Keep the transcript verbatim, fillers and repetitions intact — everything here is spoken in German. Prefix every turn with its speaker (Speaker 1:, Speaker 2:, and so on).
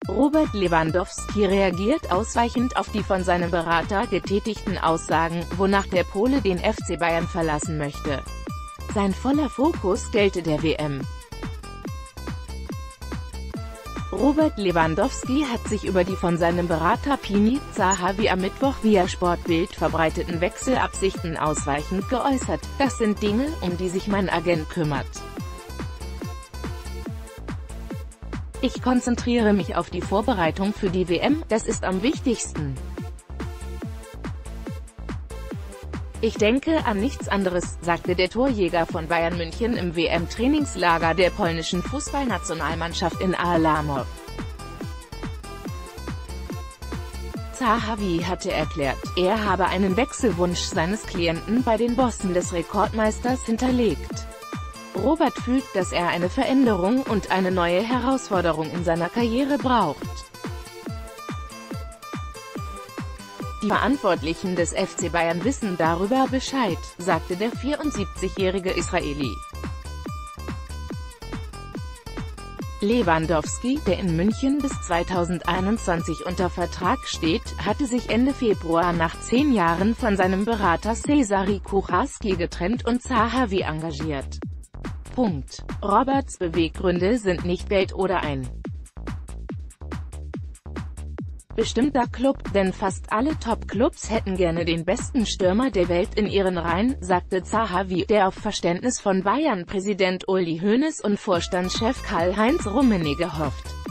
Speaker 1: Robert Lewandowski reagiert ausweichend auf die von seinem Berater getätigten Aussagen, wonach der Pole den F C Bayern verlassen möchte. Sein voller Fokus gelte der W M. Robert Lewandowski hat sich über die von seinem Berater Pini Zahavi am Mittwoch via Sportbild verbreiteten Wechselabsichten ausweichend geäußert: Das sind Dinge, um die sich mein Agent kümmert. Ich konzentriere mich auf die Vorbereitung für die W M, das ist am wichtigsten. Ich denke an nichts anderes, sagte der Torjäger von Bayern München im W M-Trainingslager der polnischen Fußballnationalmannschaft in Alamov. Zahavi hatte erklärt, er habe einen Wechselwunsch seines Klienten bei den Bossen des Rekordmeisters hinterlegt. Robert fühlt, dass er eine Veränderung und eine neue Herausforderung in seiner Karriere braucht. Die Verantwortlichen des F C Bayern wissen darüber Bescheid, sagte der vierundsiebzigjährige Israeli. Lewandowski, der in München bis zweitausendeinundzwanzig unter Vertrag steht, hatte sich Ende Februar nach zehn Jahren von seinem Berater Cezary Kucharski getrennt und Zahavi engagiert. Punkt. Roberts Beweggründe sind nicht Geld oder ein bestimmter Club, denn fast alle Top-Clubs hätten gerne den besten Stürmer der Welt in ihren Reihen, sagte Zahavi, der auf Verständnis von Bayern-Präsident Uli Hoeneß und Vorstandschef Karl-Heinz Rummenigge hofft.